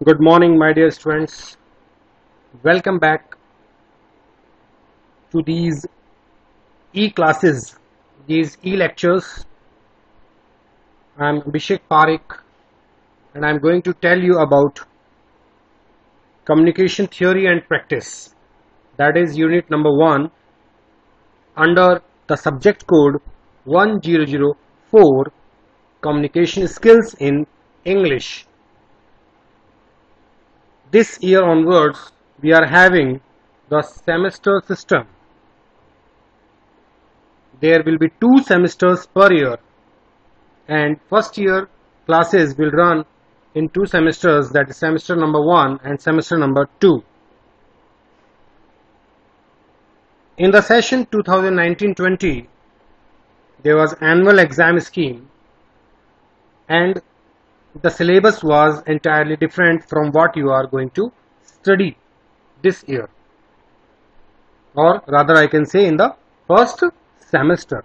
Good morning, my dear students. Welcome back to these e-classes, these e-lectures. I am Abhishek Parekh and I am going to tell you about communication theory and practice. That is unit number 1 under the subject code 1004 Communication Skills in English. This year onwards, we are having the semester system. There will be 2 semesters per year, and first year classes will run in 2 semesters, that is semester number 1 and semester number 2. In the session 2019-20, there was annual exam scheme and the syllabus was entirely different from what you are going to study this year, or rather I can say in the first semester.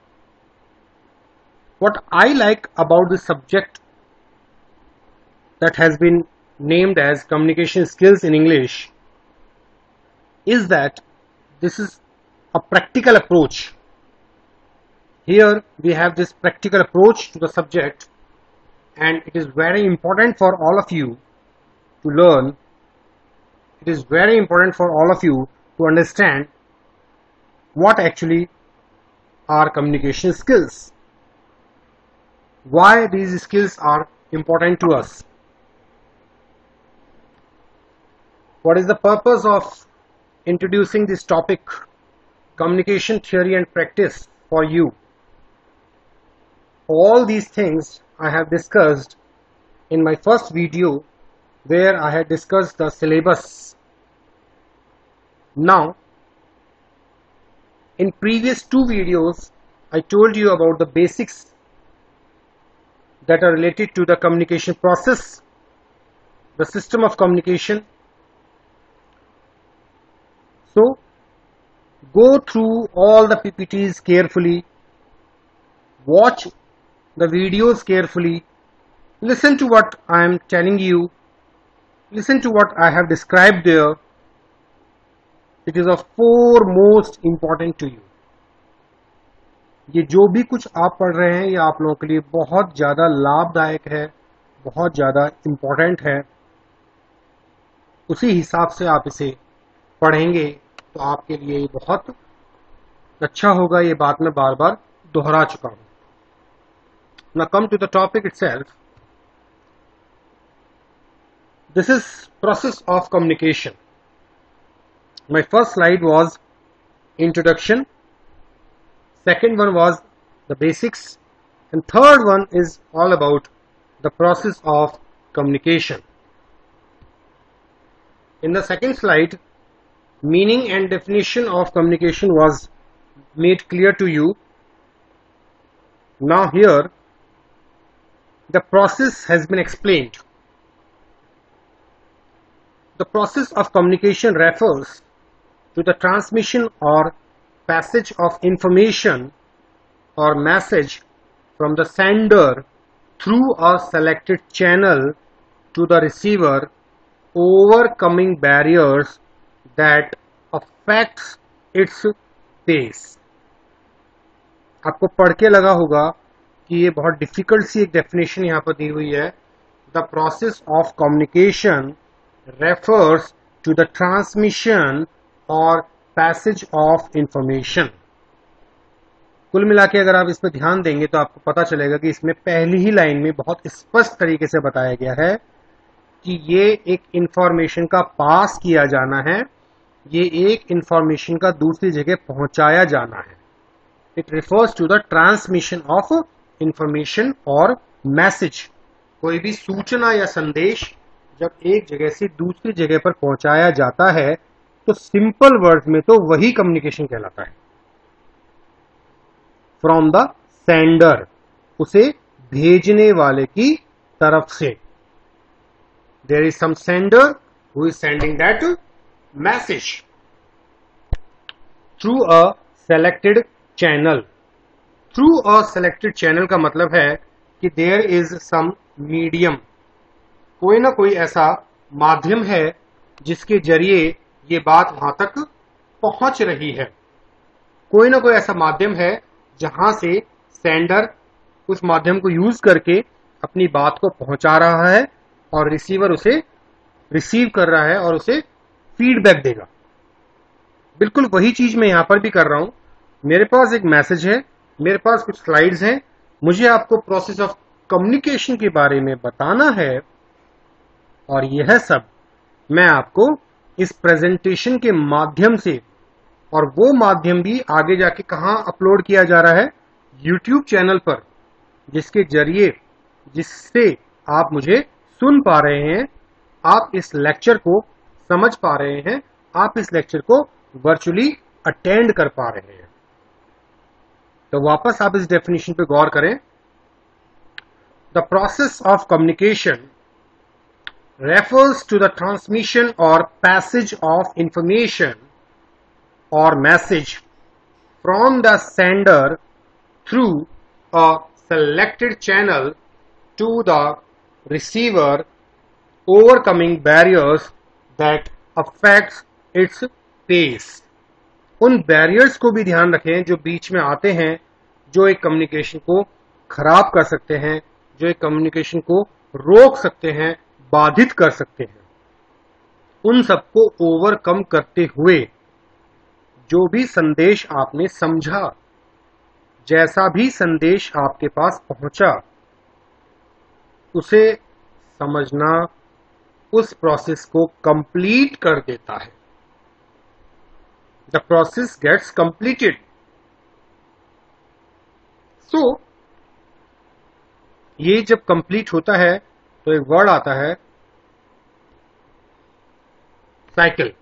What I like about this subject that has been named as communication skills in English is that this is a practical approach. Here we have this practical approach to the subject, and it is very important for all of you to learn. It is very important for all of you to understand what actually are communication skills, why these skills are important to us. What is the purpose of introducing this topic, communication theory and practice, for you? All these things I have discussed in my first video where I had discussed the syllabus. Now, in previous 2 videos, I told you about the basics that are related to the communication process, the system of communication. So, go through all the PPTs carefully, watch the videos carefully, listen to what I am telling you, listen to what I have described there. It is of foremost important to you. ये जो भी कुछ आप पढ़ रहे हैं ये आप लोगों के लिए बहुत ज़्यादा लाभदायक है, बहुत ज़्यादा इम्पोर्टेंट है. उसी हिसाब से आप इसे पढ़ेंगे तो आपके लिए ये बहुत अच्छा होगा. ये बात मैं बार बार दोहरा चुका हूँ. Now come to the topic itself. This is process of communication. My first slide was introduction, second one was the basics, and third one is all about the process of communication. In the second slide, meaning and definition of communication was made clear to you. Now here, the process has been explained. The process of communication refers to the transmission or passage of information or message from the sender through a selected channel to the receiver, overcoming barriers that affects its pace. आपको पढ़ के लगा होगा कि ये बहुत difficult सी एक definition यहाँ पर दी हुई है. The process of communication refers to the transmission और पैसेज ऑफ इंफॉर्मेशन. कुल मिला के अगर आप इस पर ध्यान देंगे तो आपको पता चलेगा कि इसमें पहली ही लाइन में बहुत स्पष्ट तरीके से बताया गया है कि ये एक इंफॉर्मेशन का पास किया जाना है, ये एक इंफॉर्मेशन का दूसरी जगह पहुंचाया जाना है. It refers to the transmission of information और मैसेज. कोई भी सूचना या संदेश जब एक जगह से दूसरी जगह पर पहुंचाया जाता है तो सिंपल वर्ड में तो वही कम्युनिकेशन कहलाता है. फ्रॉम द सेंडर, उसे भेजने वाले की तरफ से. There is some sender who is sending that message through a selected channel. Through a selected channel का मतलब है कि देयर इज सम मीडियम, कोई ना कोई ऐसा माध्यम है जिसके जरिए ये बात वहां तक पहुंच रही है। कोई ना कोई ऐसा माध्यम है जहां से सेंडर उस माध्यम को यूज करके अपनी बात को पहुंचा रहा है और रिसीवर उसे रिसीव कर रहा है और उसे फीडबैक देगा। बिल्कुल वही चीज मैं यहां पर भी कर रहा हूं। मेरे पास एक मैसेज है, मेरे पास कुछ स्लाइड्स हैं, मुझे आपको प्रोसेस ऑफ कम्युनिकेशन के बारे में बताना है और यह सब मैं आपको इस प्रेजेंटेशन के माध्यम से, और वो माध्यम भी आगे जाके कहां अपलोड किया जा रहा है, YouTube चैनल पर, जिसके जरिए जिससे आप मुझे सुन पा रहे हैं, आप इस लेक्चर को समझ पा रहे हैं, आप इस लेक्चर को वर्चुअली अटेंड कर पा रहे हैं। तो वापस आप इस डेफिनेशन पे गौर करें। The process of communication refers to the transmission or passage of information or message from the sender through a selected channel to the receiver, overcoming barriers that affects its pace. उन barriers को भी ध्यान रखें जो बीच में आते हैं, जो एक कम्युनिकेशन को खराब कर सकते हैं, जो एक कम्युनिकेशन को रोक सकते हैं, बाधित कर सकते हैं। उन सबको ओवरकम करते हुए जो भी संदेश आपने समझा, जैसा भी संदेश आपके पास पहुंचा, उसे समझना उस प्रोसेस को कंप्लीट कर देता है। The process gets completed. So ये जब कंप्लीट होता है तो एक वर्ड आता है साइकिल।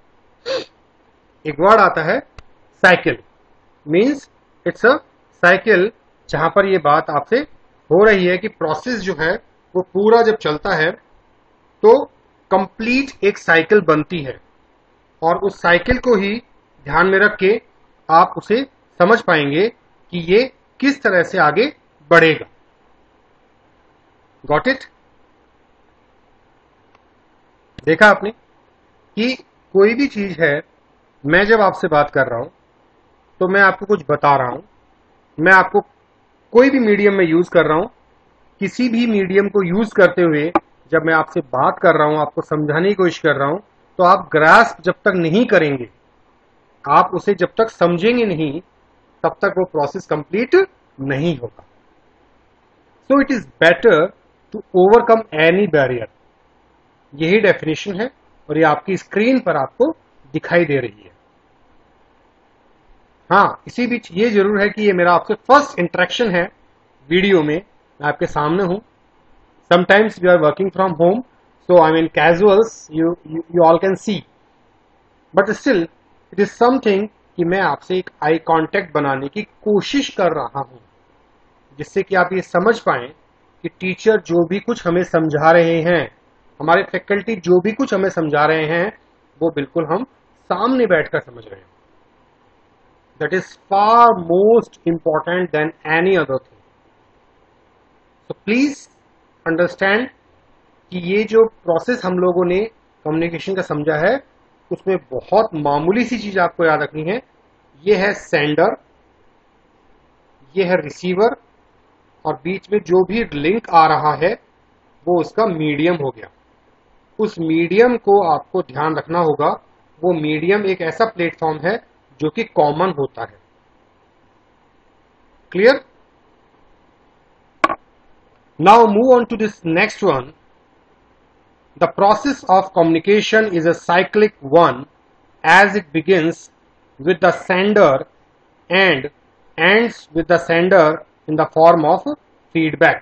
एक वर्ड आता है cycle, means it's a cycle, जहां पर ये बात आपसे हो रही है कि प्रोसेस जो है वो पूरा जब चलता है तो कंप्लीट एक साइकिल बनती है, और उस साइकिल को ही ध्यान में रख के आप उसे समझ पाएंगे कि ये किस तरह से आगे बढ़ेगा। Got it? देखा आपने कि कोई भी चीज है, मैं जब आपसे बात कर रहा हूं तो मैं आपको कुछ बता रहा हूं, मैं आपको कोई भी मीडियम में यूज कर रहा हूं, किसी भी मीडियम को यूज करते हुए जब मैं आपसे बात कर रहा हूं, आपको समझाने की कोशिश कर रहा हूं, तो आप ग्रास्प जब तक नहीं करेंगे, आप उसे जब तक समझेंगे नहीं, तब तक वो प्रोसेस कंप्लीट नहीं होगा। So it is better to overcome any barrier. यही डेफिनेशन है और ये आपकी स्क्रीन पर आपको दिखाई दे रही है। हाँ, इसी बीच ये जरूर है कि ये मेरा आपसे फर्स्ट इंटरेक्शन है वीडियो में, मैं आपके सामने हूं। Sometimes we are working from home, so I mean casuals you all can see, but still it is something कि मैं आपसे एक आई कांटेक्ट बनाने की कोशिश कर रहा हूं, जिससे कि आप ये समझ पाएं कि टीचर जो भी कुछ हमें समझा रहे हैं, हमारे फैकल्टी जो भी कुछ हमें समझा रहे हैं, वो बिल्कुल हम सामने बैठकर समझ रहे हैं। That is far most important than any other thing. So please understand कि ये जो प्रोसेस हम लोगों ने कम्युनिकेशन का समझा है, उसमें बहुत मामूली सी चीज आपको याद रखनी है। ये है सेंडर, ये है रिसीवर, और बीच में जो भी लिंक आ रहा है वो उसका मीडियम हो गया। उस मीडियम को आपको ध्यान रखना होगा। वो मीडियम एक ऐसा प्लेटफॉर्म है जो कि कॉमन होता है। Clear? Now move on to this next one. The process of communication is a cyclic one, as it begins with the sender and ends with the sender in the form of feedback.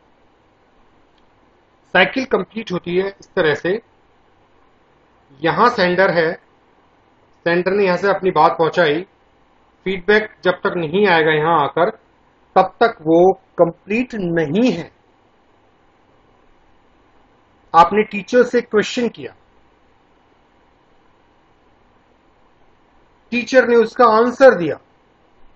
Cycle complete होती है इस तरह से, यहां sender है, sender ने यहां से अपनी बात पहुंचाई, फीडबैक जब तक नहीं आएगा यहां आकर, तब तक वो कंप्लीट नहीं है। आपने टीचर से क्वेश्चन किया, टीचर ने उसका आंसर दिया।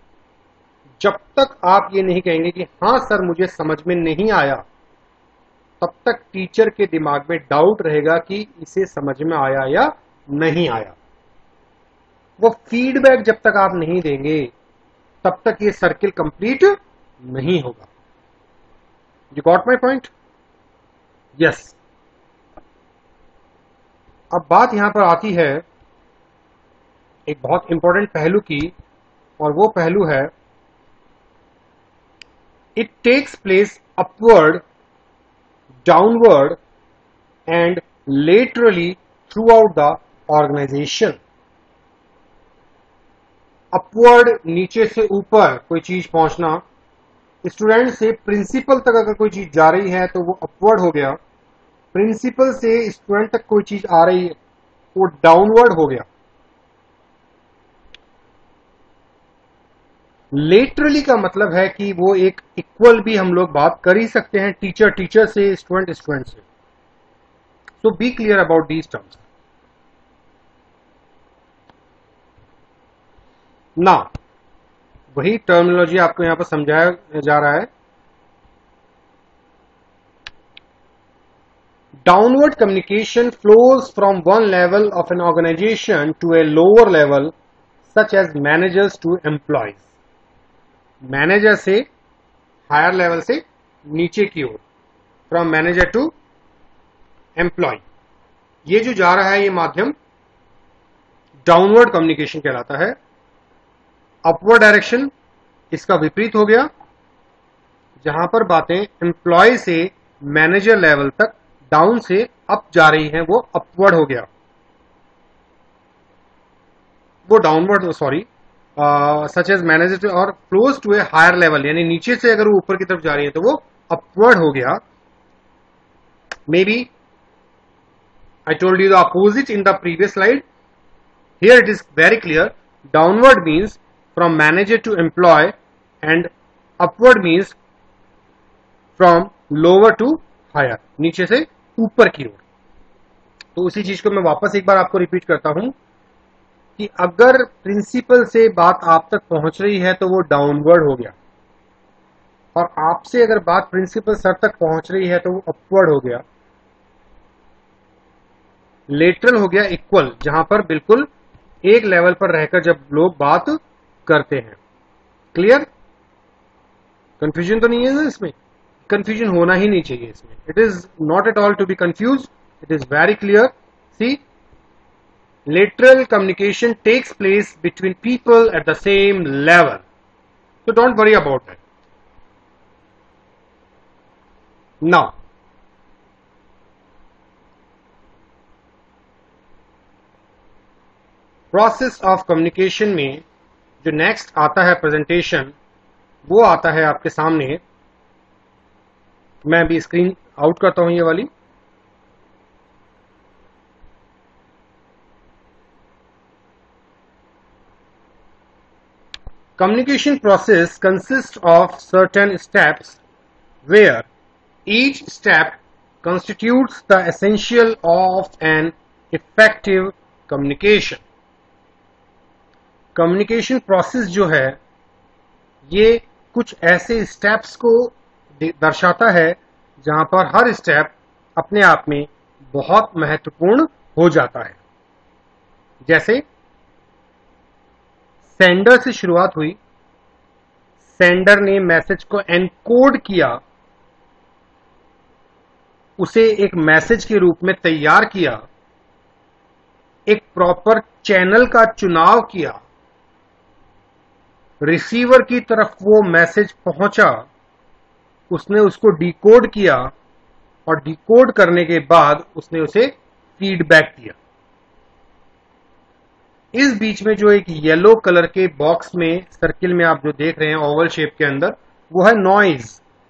जब तक आप ये नहीं कहेंगे कि हां सर मुझे समझ में नहीं आया, तब तक टीचर के दिमाग में डाउट रहेगा कि इसे समझ में आया या नहीं आया। वो फीडबैक जब तक आप नहीं देंगे तब तक ये सर्किल कंप्लीट नहीं होगा। You got my point? Yes. अब बात यहां पर आती है एक बहुत इंपॉर्टेंट पहलू की, और वो पहलू है it takes place upward, downward and laterally throughout the organization. Upward नीचे से ऊपर कोई चीज पहुंचना, स्टूडेंट से प्रिंसिपल तक अगर कोई चीज जा रही है तो वो अपवर्ड हो गया, प्रिंसिपल से स्टूडेंट तक कोई चीज आ रही है वो डाउनवर्ड हो गया। लेटरली का मतलब है कि वो एक इक्वल भी हम लोग बात कर ही सकते हैं, टीचर टीचर से, स्टूडेंट स्टूडेंट से। So be clear about these terms. ना वही टर्मिनोलॉजी आपको यहां पर समझाया जा रहा है। Downward communication flows from one level of an organization to a lower level such as managers to employees. Manager से हायर लेवल से नीचे की ओर, फ्रॉम मैनेजर टू एम्प्लॉय, ये जो जा रहा है ये माध्यम डाउनवर्ड कम्युनिकेशन कहलाता है। अपवर्ड डायरेक्शन इसका विपरीत हो गया, जहां पर बातें एम्प्लॉय से मैनेजर लेवल तक डाउन से अप जा रही हैं वो अपवर्ड हो गया। वो डाउनवर्ड सच एज मैनेजर और flows to a higher level, यानी नीचे से अगर वो ऊपर की तरफ जा रही है तो वो अपवर्ड हो गया। Maybe I told you the opposite in the previous slide. Here it is very clear, downward means from manager to employee and upward means from lower to higher, नीचे से ऊपर की ओर। तो उसी चीज को मैं वापस एक बार आपको रिपीट करता हूं कि अगर प्रिंसिपल से बात आप तक पहुंच रही है तो वो डाउनवर्ड हो गया, और आपसे अगर बात प्रिंसिपल सर तक पहुंच रही है तो वो अपवर्ड हो गया। लेटरल हो गया इक्वल, जहां पर बिल्कुल एक लेवल पर रहकर जब लोग बात करते हैं। क्लियर? कंफ्यूजन तो नहीं है ना इसमें? कंफ्यूजन होना ही नहीं चाहिए इसमें। It is not at all to be confuse, it is very clear. See, lateral communication takes place between people at the same level, so don't worry about that. Now process of communication में जो next आता है presentation, वो आता है आपके सामने। मैं अभी स्क्रीन आउट करता हूं ये वाली। Communication process consists of certain steps where each step constitutes the essential of an effective communication. Communication process जो है ये कुछ ऐसे स्टेप्स को दर्शाता है जहां पर हर स्टेप अपने आप में बहुत महत्वपूर्ण हो जाता है। जैसे सेंडर से शुरुआत हुई, सेंडर ने मैसेज को एनकोड किया, उसे एक मैसेज के रूप में तैयार किया, एक प्रॉपर चैनल का चुनाव किया, रिसीवर की तरफ वो मैसेज पहुंचा, उसने उसको डिकोड किया, और डिकोड करने के बाद उसने उसे फीडबैक दिया। इस बीच में जो एक येलो कलर के बॉक्स में, सर्किल में आप जो देख रहे हैं ओवल शेप के अंदर, वो है नॉइज।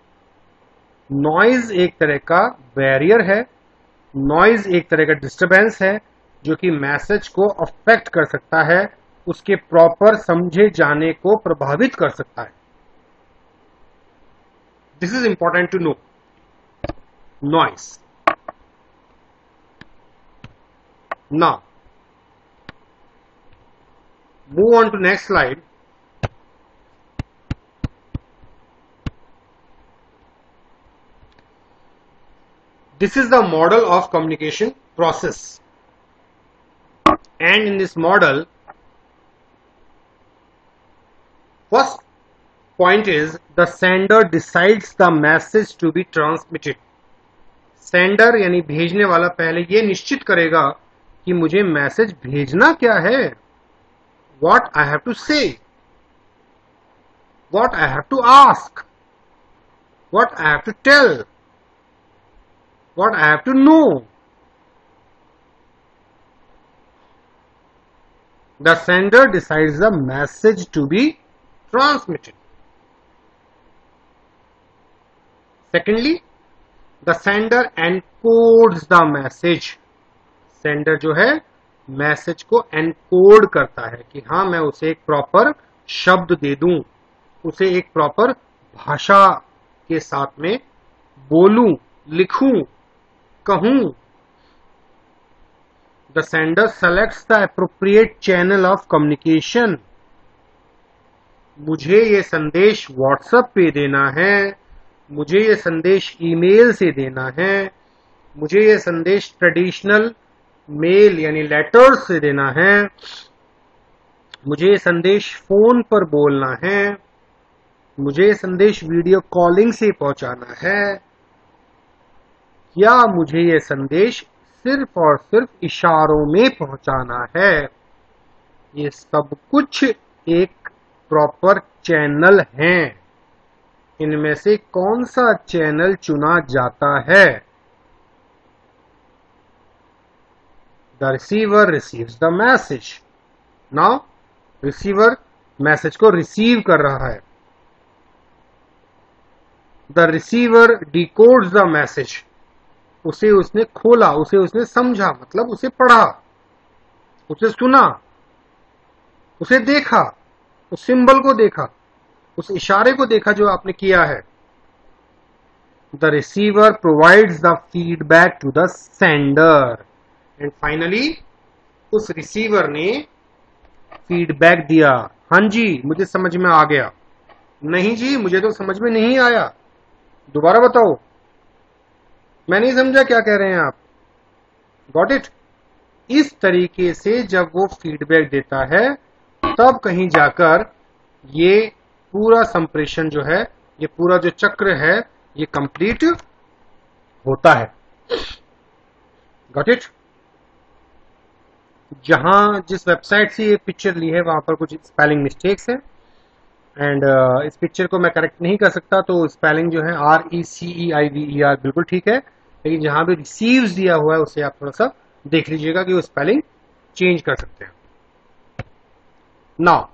नॉइज एक तरह का बैरियर है, नॉइज एक तरह का डिस्टरबेंस है जो कि मैसेज को अफेक्ट कर सकता है, उसके प्रॉपर समझे जाने को प्रभावित कर सकता है। This is important to know. Noise. Now move on to next slide. This is the model of communication process, and in this model, first point is the sender decides the message to be transmitted. Sender यानी भेजने वाला पहले ये निश्चित करेगा कि मुझे message भेजना क्या है, what I have to say, what I have to ask, what I have to tell, what I have to know. The sender decides the message to be transmitted. Secondly, the sender encodes the message. Sender जो है message को encode करता है कि हाँ मैं उसे एक प्रॉपर शब्द दे दूं, उसे एक प्रॉपर भाषा के साथ में बोलूं, लिखूं, कहूं. The sender selects the appropriate channel of communication. मुझे ये संदेश व्हाट्सएप पे देना है, मुझे ये संदेश ईमेल से देना है, मुझे ये संदेश ट्रेडिशनल मेल यानी लेटर्स से देना है, मुझे ये संदेश फोन पर बोलना है, मुझे ये संदेश वीडियो कॉलिंग से पहुंचाना है, या मुझे ये संदेश सिर्फ और सिर्फ इशारों में पहुंचाना है. ये सब कुछ एक प्रॉपर चैनल है. इनमें से कौन सा चैनल चुना जाता है? The receiver receives the message. Now receiver message को रिसीव कर रहा है. The receiver decodes the message. उसे उसने खोला, उसे उसने समझा, मतलब उसे पढ़ा, उसे सुना, उसे देखा, उस सिंबल को देखा, उस इशारे को देखा जो आपने किया है. The receiver provides the feedback to the sender. And finally उस रिसीवर ने फीडबैक दिया. हाँ जी मुझे समझ में आ गया, नहीं जी मुझे तो समझ में नहीं आया, दोबारा बताओ, मैं नहीं समझा क्या कह रहे हैं आप. Got it. इस तरीके से जब वो फीडबैक देता है तब कहीं जाकर ये पूरा संप्रेषण जो है, ये पूरा जो चक्र है, ये कंप्लीट होता है. Got it. जहां जिस वेबसाइट से ये पिक्चर ली है वहां पर कुछ स्पेलिंग मिस्टेक्स है, एंड इस पिक्चर को मैं करेक्ट नहीं कर सकता, तो स्पेलिंग जो है RECEIVER बिल्कुल ठीक है, लेकिन जहां भी रिसीव्स दिया हुआ है उसे आप थोड़ा सा देख लीजिएगा कि वो स्पेलिंग चेंज कर सकते हैं. नाउ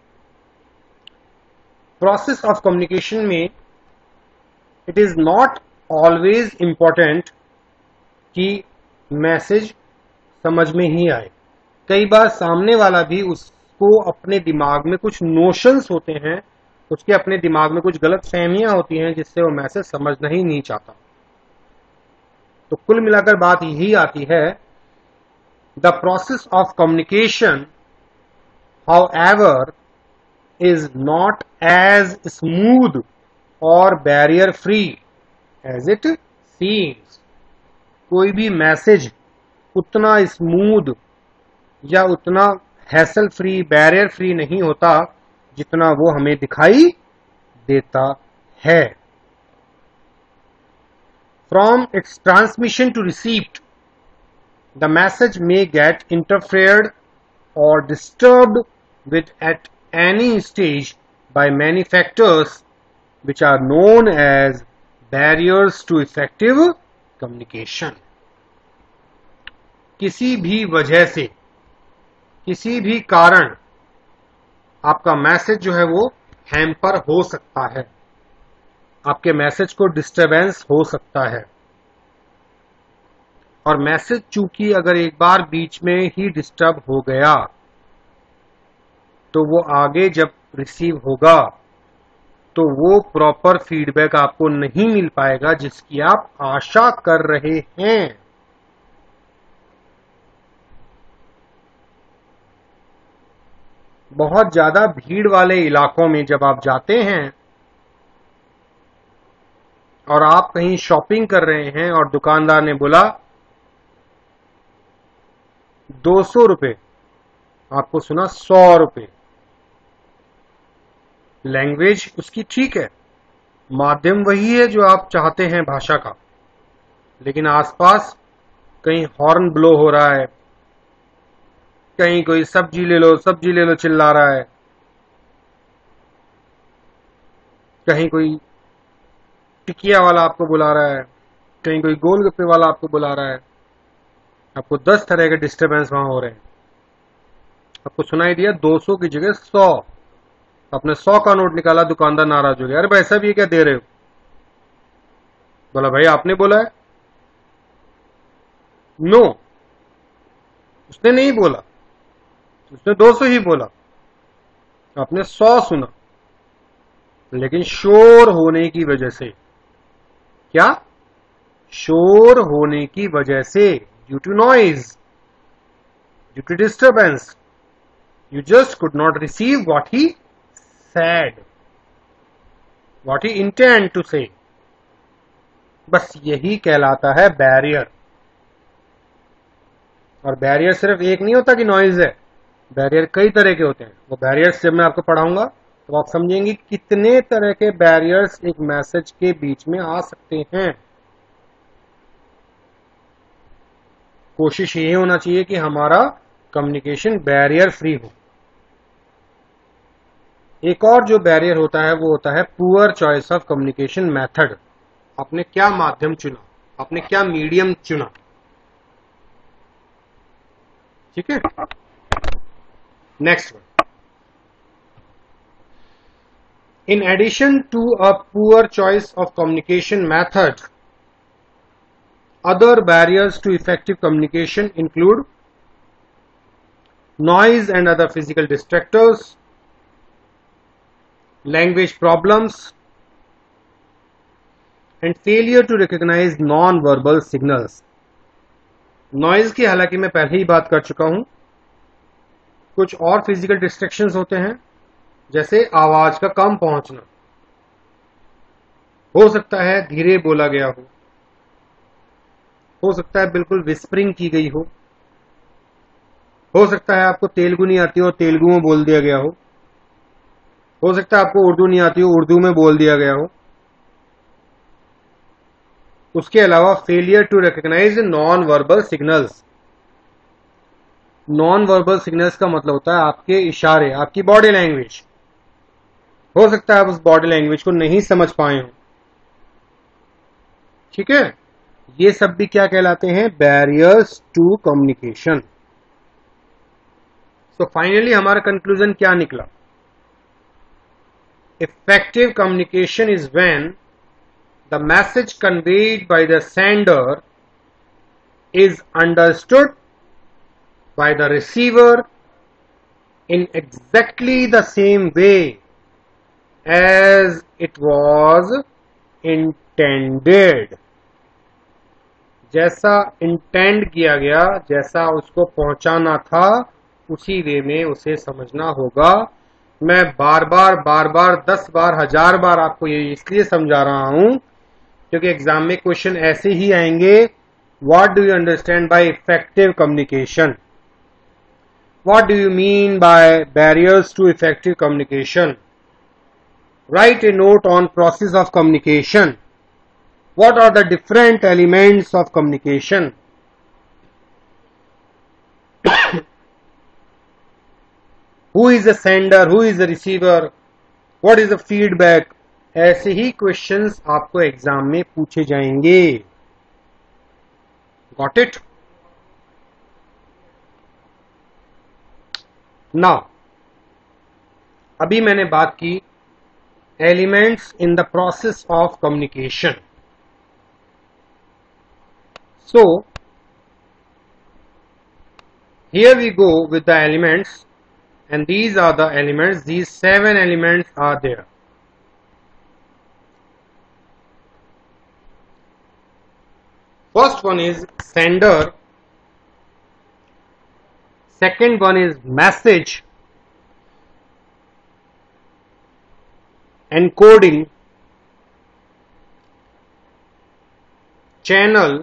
प्रोसेस ऑफ कम्युनिकेशन में it is not always important कि मैसेज समझ में ही आए. कई बार सामने वाला भी उसको अपने दिमाग में कुछ नोशंस होते हैं, उसके अपने दिमाग में कुछ गलत फहमियां होती हैं जिससे वो मैसेज समझना ही नहीं चाहता. तो कुल मिलाकर बात यही आती है, the process of communication however is not as smooth or barrier free as it seems. कोई भी मैसेज उतना स्मूथ या उतना हैसल फ्री, बैरियर फ्री नहीं होता जितना वो हमें दिखाई देता है. From its transmission to receipt, the message may get interfered or disturbed with at any stage by many factors which are known as barriers to effective communication. किसी भी वजह से, किसी भी कारण आपका मैसेज जो है वो हैम्पर हो सकता है, आपके मैसेज को डिस्टरबेंस हो सकता है. और मैसेज चूंकि अगर एक बार बीच में ही डिस्टर्ब हो गया तो वो आगे जब रिसीव होगा तो वो प्रॉपर फीडबैक आपको नहीं मिल पाएगा जिसकी आप आशा कर रहे हैं. बहुत ज्यादा भीड़ वाले इलाकों में जब आप जाते हैं और आप कहीं शॉपिंग कर रहे हैं और दुकानदार ने बोला 200 रुपए, आपको सुना 100 रुपए। लैंग्वेज उसकी ठीक है, माध्यम वही है जो आप चाहते हैं भाषा का, लेकिन आसपास कहीं हॉर्न ब्लो हो रहा है, कहीं कोई सब्जी ले लो चिल्ला रहा है, कहीं कोई टिकिया वाला आपको बुला रहा है, कहीं कोई गोलगप्पे वाला आपको बुला रहा है। आपको 10 तरह के डिस्टरबेंस वहां हो रहे हैं। आपको सुनाई दिया 200 की जगह 100। आपने 100 का नोट निकाला, दुकानदार नाराज हो गया, अरे भाई साहब ये क्या दे रहे हो? बोला भाई आपने बोला है। नो, उसने नहीं बोला, उसने 200 ही बोला, आपने 100 सुना। लेकिन शोर होने की वजह से, क्या? शोर होने की वजह से, due to noise, due to disturbance, you just could not receive what he said, what he intend to say. बस यही कहलाता है बैरियर। और बैरियर सिर्फ एक नहीं होता कि नॉइज है, बैरियर कई तरह के होते हैं। वो बैरियर्स जब मैं आपको पढ़ाऊंगा तो आप समझेंगे कितने तरह के बैरियर्स एक मैसेज के बीच में आ सकते हैं। कोशिश ये होना चाहिए कि हमारा कम्युनिकेशन बैरियर फ्री हो। एक और जो बैरियर होता है वो होता है poor choice of communication method. आपने क्या माध्यम चुना, आपने क्या मीडियम चुना, ठीक है। Next one, in addition to a poor choice of communication method, other barriers to effective communication include noise and other physical distractors, language problems, and failure to recognize non-verbal signals. Noise की हालांकि मैं पहले ही बात कर चुका हूं। कुछ और फिजिकल डिस्ट्रैक्शंस होते हैं, जैसे आवाज का कम पहुंचना, हो सकता है धीरे बोला गया हो सकता है बिल्कुल विस्परिंग की गई हो सकता है आपको तेलुगु नहीं आती हो, तेलुगु में बोल दिया गया हो सकता है आपको उर्दू नहीं आती हो, उर्दू में बोल दिया गया हो। उसके अलावा failure to recognise non verbal signals. Non verbal signals का मतलब होता है आपके इशारे, आपकी बॉडी लैंग्वेज। हो सकता है आप उस बॉडी लैंग्वेज को नहीं समझ पाए हो, ठीक है। ये सब भी क्या कहलाते हैं? Barriers to communication. So finally हमारा कंक्लूजन क्या निकला? Effective communication is when the message conveyed by the sender is understood by the receiver in exactly the same way as it was intended. जैसा इंटेंड किया गया, जैसा उसको पहुंचाना था, उसी वे में उसे समझना होगा। मैं बार बार 10 बार 1000 बार आपको ये इसलिए समझा रहा हूं क्योंकि एग्जाम में क्वेश्चन ऐसे ही आएंगे। What do you understand by effective communication? What do you mean by barriers to effective communication? Write a note on process of communication. What are the different elements of communication? Who is the sender? Who is the receiver? What is the feedback? ऐसे ही questions आपको exam में पूछे जाएंगे। Got it? Now, अभी मैंने बात की elements in the process of communication. So, here we go with the elements, and these are the elements. These 7 elements are there. First one is sender. Second one is message, encoding, channel,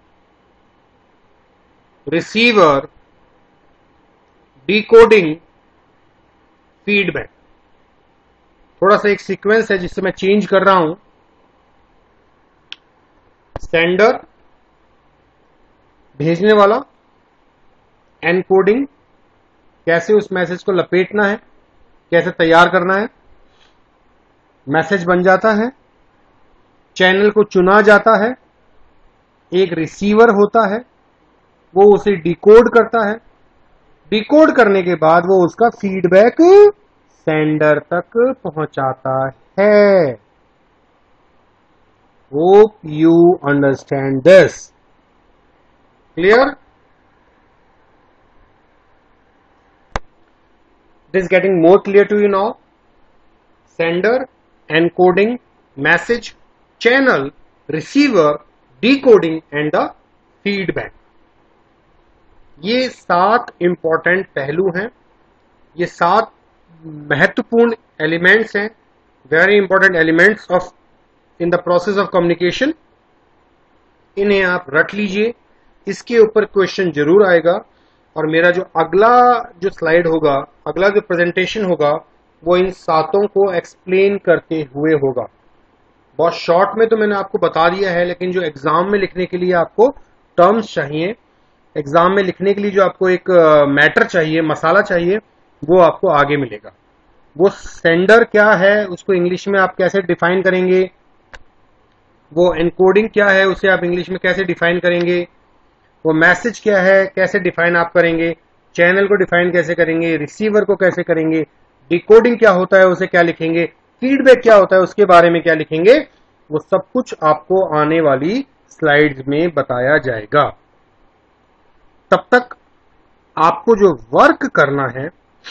receiver, decoding, feedback. थोड़ा सा एक sequence है जिससे मैं change कर रहा हूं। Sender, भेजने वाला, एनकोडिंग, कैसे उस मैसेज को लपेटना है, कैसे तैयार करना है, मैसेज बन जाता है, चैनल को चुना जाता है, एक रिसीवर होता है, वो उसे डिकोड करता है, डिकोड करने के बाद वो उसका फीडबैक सेंडर तक पहुंचाता है। Hope you understand this. Clear? It is getting more clear to you now. Sender, encoding, message, channel, receiver, decoding and the feedback. ये 7 इंपॉर्टेंट पहलू हैं, ये 7 महत्वपूर्ण एलिमेंट्स हैं, very important elements of in the process of communication. इन्हें आप रट लीजिए, इसके ऊपर क्वेश्चन जरूर आएगा। और मेरा जो अगला जो स्लाइड होगा, अगला जो प्रेजेंटेशन होगा, वो इन 7 को एक्सप्लेन करते हुए होगा। बहुत शॉर्ट में तो मैंने आपको बता दिया है, लेकिन जो एग्जाम में लिखने के लिए आपको टर्म्स चाहिए, एग्जाम में लिखने के लिए जो आपको एक मैटर चाहिए, मसाला चाहिए, वो आपको आगे मिलेगा। वो सेंडर क्या है, उसको इंग्लिश में आप कैसे डिफाइन करेंगे, वो एनकोडिंग क्या है, उसे आप इंग्लिश में कैसे डिफाइन करेंगे, वो मैसेज क्या है, कैसे डिफाइन आप करेंगे, चैनल को डिफाइन कैसे करेंगे, रिसीवर को कैसे करेंगे, डिकोडिंग क्या होता है उसे क्या लिखेंगे, फीडबैक क्या होता है उसके बारे में क्या लिखेंगे, वो सब कुछ आपको आने वाली स्लाइड्स में बताया जाएगा। तब तक आपको जो वर्क करना है,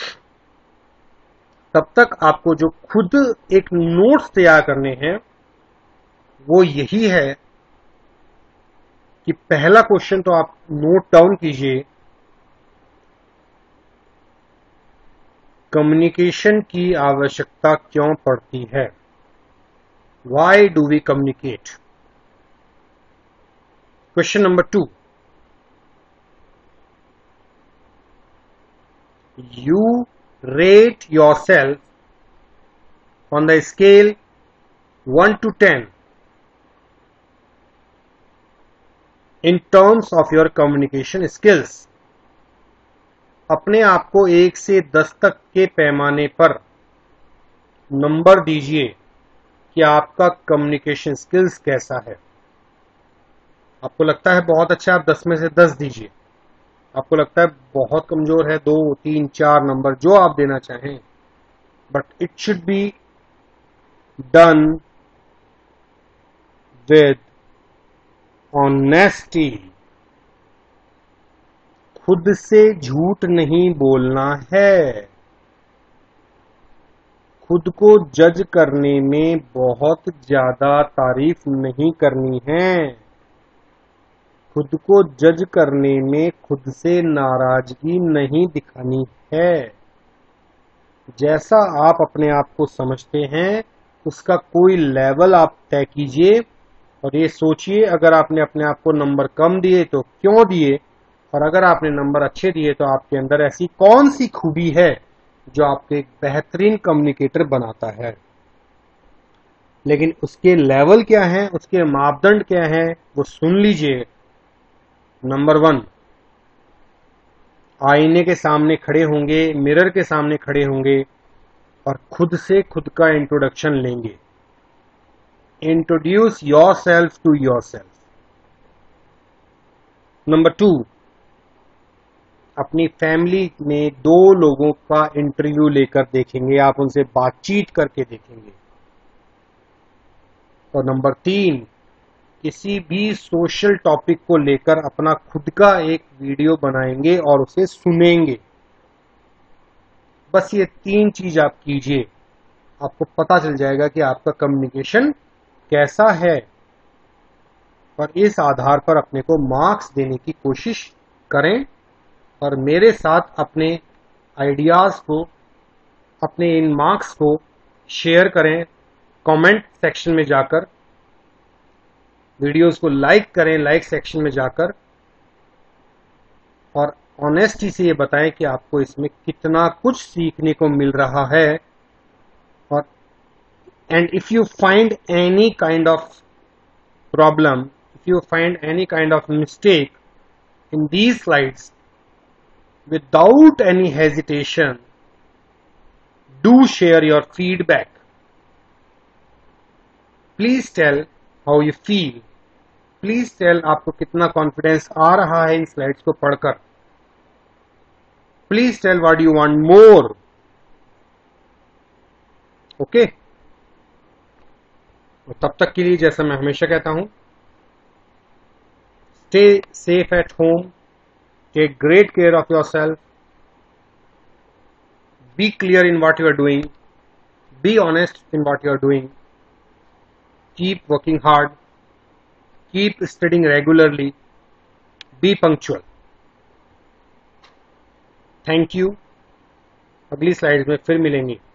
तब तक आपको जो खुद एक नोट्स तैयार करने हैं, वो यही है कि पहला क्वेश्चन तो आप नोट डाउन कीजिए, कम्युनिकेशन की आवश्यकता क्यों पड़ती है? Why do we communicate? Question number 2, you rate yourself on the scale 1 to 10 in terms of your communication skills. अपने आप को 1 से 10 तक के पैमाने पर नंबर दीजिए कि आपका कम्युनिकेशन स्किल्स कैसा है। आपको लगता है बहुत अच्छा, आप 10 में से 10 दीजिए। आपको लगता है बहुत कमजोर है, 2, 3, 4 नंबर जो आप देना चाहें, but it should be done with honesty. खुद से झूठ नहीं बोलना है। खुद को जज करने में बहुत ज्यादा तारीफ नहीं करनी है। खुद को जज करने में खुद से नाराजगी नहीं दिखानी है। जैसा आप अपने आप को समझते हैं उसका कोई लेवल आप तय कीजिए और ये सोचिए, अगर आपने अपने आप को नंबर कम दिए तो क्यों दिए, और अगर आपने नंबर अच्छे दिए तो आपके अंदर ऐसी कौन सी खूबी है जो आपको एक बेहतरीन कम्युनिकेटर बनाता है। लेकिन उसके लेवल क्या है, उसके मापदंड क्या है, वो सुन लीजिए। नंबर 1, आईने के सामने खड़े होंगे, मिरर के सामने खड़े होंगे और खुद से खुद का इंट्रोडक्शन लेंगे। Introduce yourself to yourself. Number 2, अपनी फैमिली में 2 लोगों का इंटरव्यू लेकर देखेंगे, आप उनसे बातचीत करके देखेंगे। और नंबर 3, किसी भी सोशल टॉपिक को लेकर अपना खुद का एक वीडियो बनाएंगे और उसे सुनेंगे। बस ये 3 चीज आप कीजिए, आपको पता चल जाएगा कि आपका कम्युनिकेशन कैसा है, और इस आधार पर अपने को मार्क्स देने की कोशिश करें और मेरे साथ अपने आइडियाज को, अपने इन मार्क्स को शेयर करें कमेंट सेक्शन में जाकर। वीडियोस को लाइक करें, लाइक सेक्शन में जाकर, और ऑनेस्टी से ये बताएं कि आपको इसमें कितना कुछ सीखने को मिल रहा है। और and if you find any kind of problem, if you find any kind of mistake in these slides, without any hesitation, do share your feedback. Please tell how you feel. Please tell आपको कितना confidence आ रहा है इन slides को पढ़कर. Please tell what you want more. Okay? तब तक के लिए जैसा मैं हमेशा कहता हूं, stay safe at home. Take great care of yourself. Be clear in what you are doing. Be honest in what you are doing. Keep working hard. Keep studying regularly. Be punctual. Thank you. अगली slide में फिर मिलेंगे.